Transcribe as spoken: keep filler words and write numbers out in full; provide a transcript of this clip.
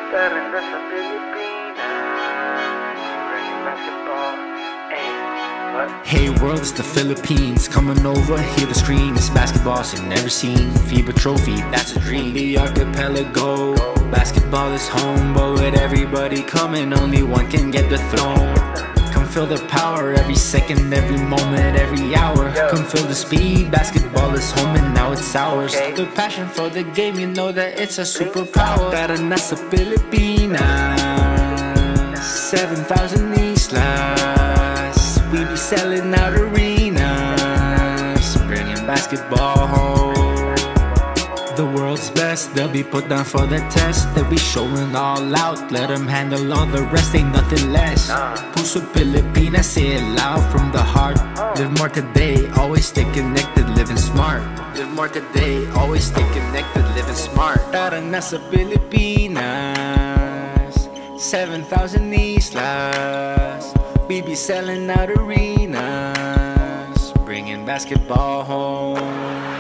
Tara na sa Pilipinas, bringing basketball. Ay, what? Hey world, it's the Philippines. Coming over, hear the scream. It's basketball, so never seen. FIBA trophy, that's a dream. The archipelago, basketball is home. But with everybody coming, only one can get the throne. Come feel the power, every second, every moment, every hour. Come feel the speed, basketball is home and now it's ours. The passion for the game, you know that it's a superpower. Tara na sa Pilipinas, seven thousand islas. We be selling out arenas, bringing basketball home. The world's best, they'll be put down for the test. They'll be showing all out, let them handle all the rest, ain't nothing less. Puso Pilipinas, say it loud from the heart. Live more today, always stay connected, living smart. Live more today, always stay connected, living smart. Tara na sa Pilipinas, seven thousand islas. We be selling out arenas, bringing basketball home.